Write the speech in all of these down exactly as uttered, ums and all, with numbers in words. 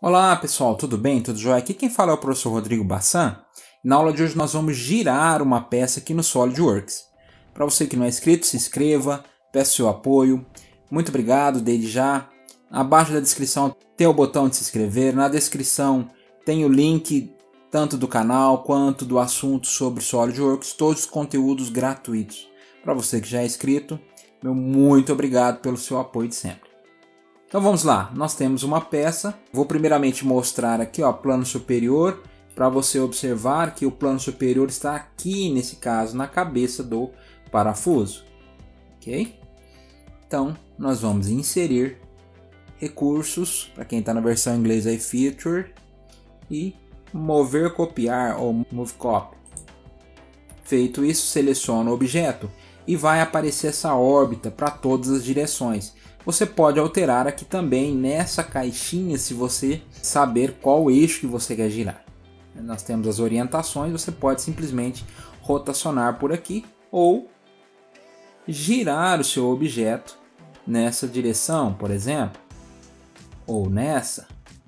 Olá pessoal, tudo bem? Tudo jóia? Aqui quem fala é o professor Rodrigo Bassan. Na aula de hoje nós vamos girar uma peça aqui no SolidWorks. Para você que não é inscrito, se inscreva, peço seu apoio. Muito obrigado desde já. Abaixo da descrição tem o botão de se inscrever. Na descrição tem o link tanto do canal quanto do assunto sobre SolidWorks, todos os conteúdos gratuitos. Para você que já é inscrito, meu muito obrigado pelo seu apoio de sempre. Então vamos lá, nós temos uma peça, vou primeiramente mostrar aqui o plano superior, para você observar que o plano superior está aqui, nesse caso, na cabeça do parafuso, ok? Então nós vamos inserir recursos, para quem está na versão inglesa aí, Feature, e mover copiar ou Move Copy. Feito isso, seleciona o objeto e vai aparecer essa órbita para todas as direções. Você pode alterar aqui também nessa caixinha se você saber qual eixo que você quer girar. Nós temos as orientações, você pode simplesmente rotacionar por aqui ou girar o seu objeto nessa direção, por exemplo, ou nessa,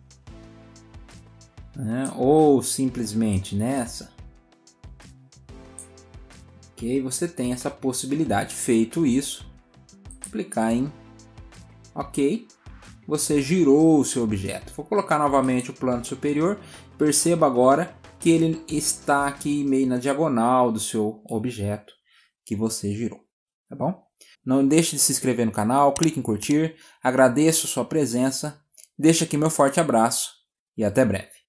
né? Ou simplesmente nessa. Ok, você tem essa possibilidade. Feito isso, clicar em OK, você girou o seu objeto. Vou colocar novamente o plano superior. Perceba agora que ele está aqui meio na diagonal do seu objeto que você girou, tá bom? Não deixe de se inscrever no canal, clique em curtir. Agradeço sua presença. Deixo aqui meu forte abraço e até breve.